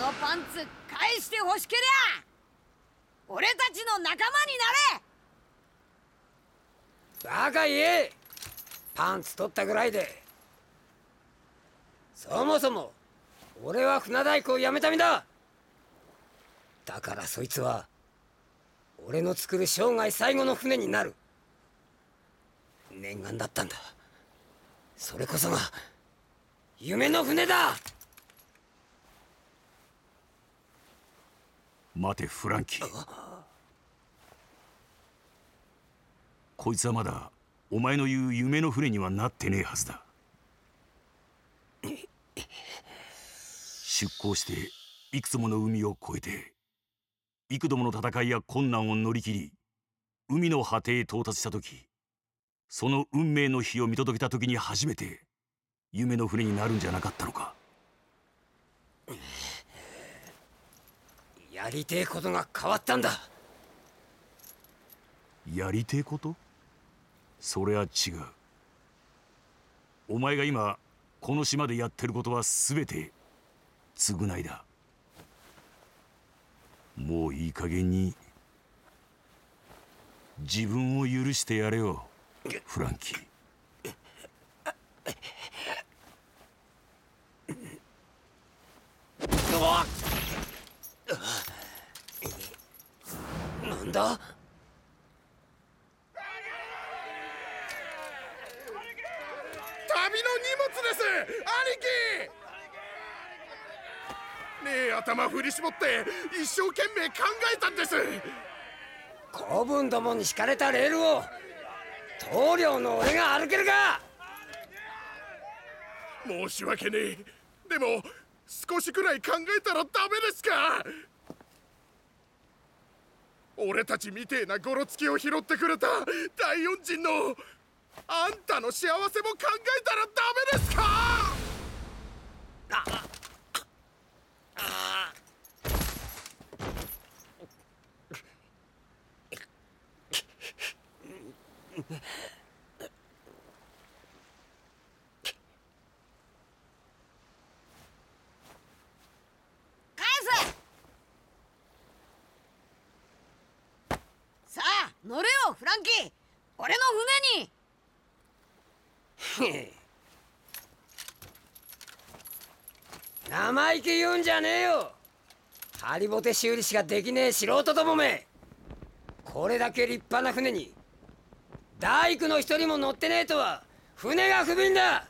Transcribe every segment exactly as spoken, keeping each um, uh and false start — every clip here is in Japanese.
のパンツ返してほしけりゃ俺たちの仲間になれ。 バカ言え。パンツ取ったぐらいで。そもそも俺は船大工を辞めた身だ。だからそいつは俺の作る生涯最後の船になる。念願だったんだ。それこそが夢の船だ。 待てフランキー、こいつはまだお前の言う夢の船にはなってねえはずだ。出港していくつもの海を越えて幾度もの戦いや困難を乗り切り海の果てへ到達した時、その運命の日を見届けた時に初めて夢の船になるんじゃなかったのか。 やりてえことが変わったんだ。 やりてえこと？それは違う。お前が今この島でやってることは全て償いだ。もういい加減に自分を許してやれよフランキー。 なんだ？ 旅の荷物です、兄貴。ねえ、頭振り絞って一生懸命考えたんです。 子分どもに敷かれたレールを棟梁の俺が歩けるか。 申し訳ねえ。でも少しくらい考えたらダメですか。俺たちみてえなゴロつきを拾ってくれた大恩人のあんたの幸せも考えたらダメですか。 ああ返せ。さあ乗れよフランキー、俺の船に。 生意気言うんじゃねえよ。ハリボテ修理しかできねえ素人どもめ。これだけ立派な船に大工の一人も乗ってねえとは船が不憫だ。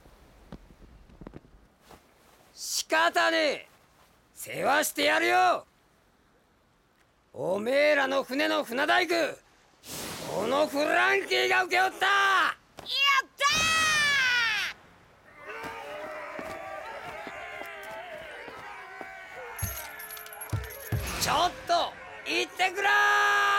仕方ねえ、世話してやるよ。おめえらの船の船大工、このフランキーが請け負った。 やったちょっと行ってくらー。